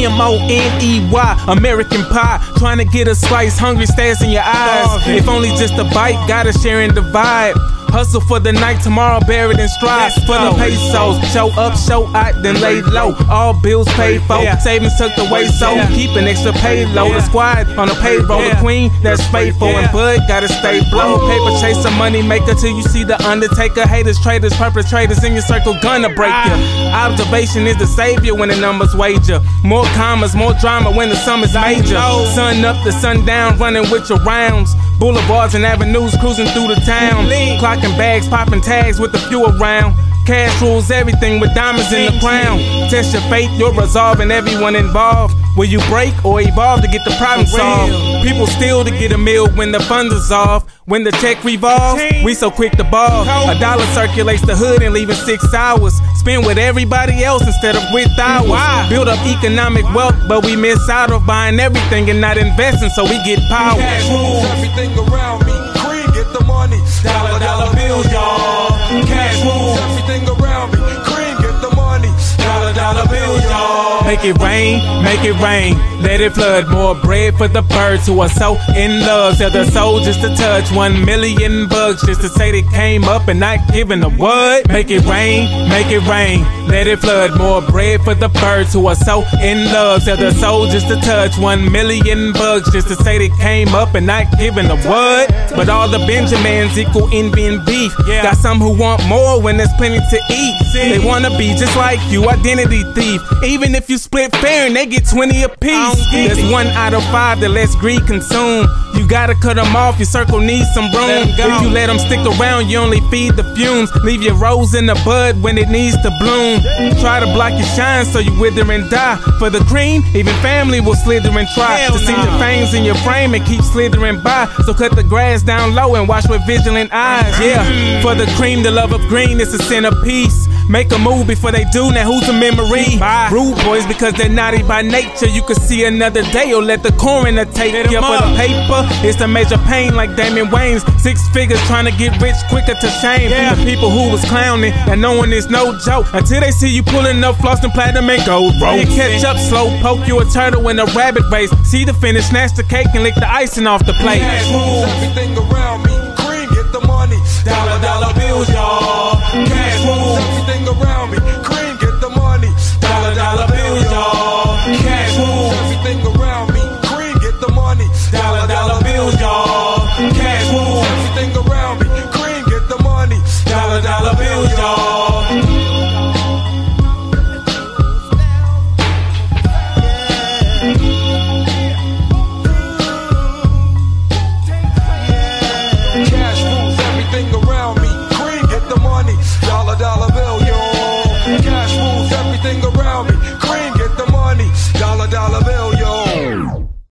M-O-N-E-Y, American pie. Trying to get a slice, hungry stares in your eyes. If only just a bite, gotta share and divide. Hustle for the night, tomorrow buried in strife. For the pesos, show up, show out, then lay low. All bills paid for, savings tucked away, so keep an extra payload. The squad on the payroll, the queen that's faithful, and bud gotta stay blow. Paper chaser, money maker, till you see the undertaker. Haters, traitors, perpetrators in your circle, gonna break you. Observation is the savior when the numbers wager. More commas, more drama when the summer's major. Sun up to sundown, running with your rounds. Boulevards and avenues, cruising through the town. Clocking bags, popping tags with a few around. Cash rules everything with diamonds in the crown. Test your faith, your resolve, and everyone involved. Will you break or evolve to get the problem solved? People steal to get a meal when the funds is off. When the check revolves, we so quick to ball. A dollar circulates the hood and leaving 6 hours. Spend with everybody else instead of with ours. Build up economic wealth, but we miss out of buying everything and not investing, so we get power. Cash rules everything around me. C.R.E.A.M, get the money. Dollar bills, y'all. Cash rules everything around me. C.R.E.A.M, get the money. Dollar bills, y'all. Make it rain, let it flood. More bread for the birds who are so in love. Tell the soldiers to touch 1 million bucks just to say they came up and not giving a what. Make it rain, let it flood. More bread for the birds who are so in love. Tell the soldiers to touch 1 million bucks just to say they came up and not giving a what. But all the Benjamins equal envy and beef. Got some who want more when there's plenty to eat. They wanna be just like you, identity thief. Even if you split fair and they get 20 apiece. There's 1 out of 5 that lets greed consume. You gotta cut them off, your circle needs some room. If you let them stick around, you only feed the fumes. Leave your rose in the bud when it needs to bloom. Try to block your shine so you wither and die. For the cream, even family will slither and try to see the fangs in your frame and keep slithering by. So cut the grass down low and watch with vigilant eyes. For the cream, the love of green is a centerpiece. Make a move before they do, now who's a memory? Rude boys because they're naughty by nature. You could see another day or let the coroner take you. For the paper, it's a major pain like Damon Wayans. 6 figures trying to get rich quicker to shame. The people who was clowning and knowing it's no joke until they see you pulling up floss and platinum and gold roll. You catch up slow, poke you a turtle in a rabbit race. See the finish, snatch the cake and lick the icing off the plate. Cash rules everything around me. C.R.E.A.M, get the money. Dollar bills, y'all. Cash rules everything around me. C.R.E.A.M, get the money. Dollar bills, y'all. Cash rules everything around me. C.R.E.A.M, get the money. Dollar bills, y'all. Cash rules everything around me. C.R.E.A.M, get the money. Dollar bills, y'all. Cash rules everything around me. C.R.E.A.M, get the money. Dollar bills.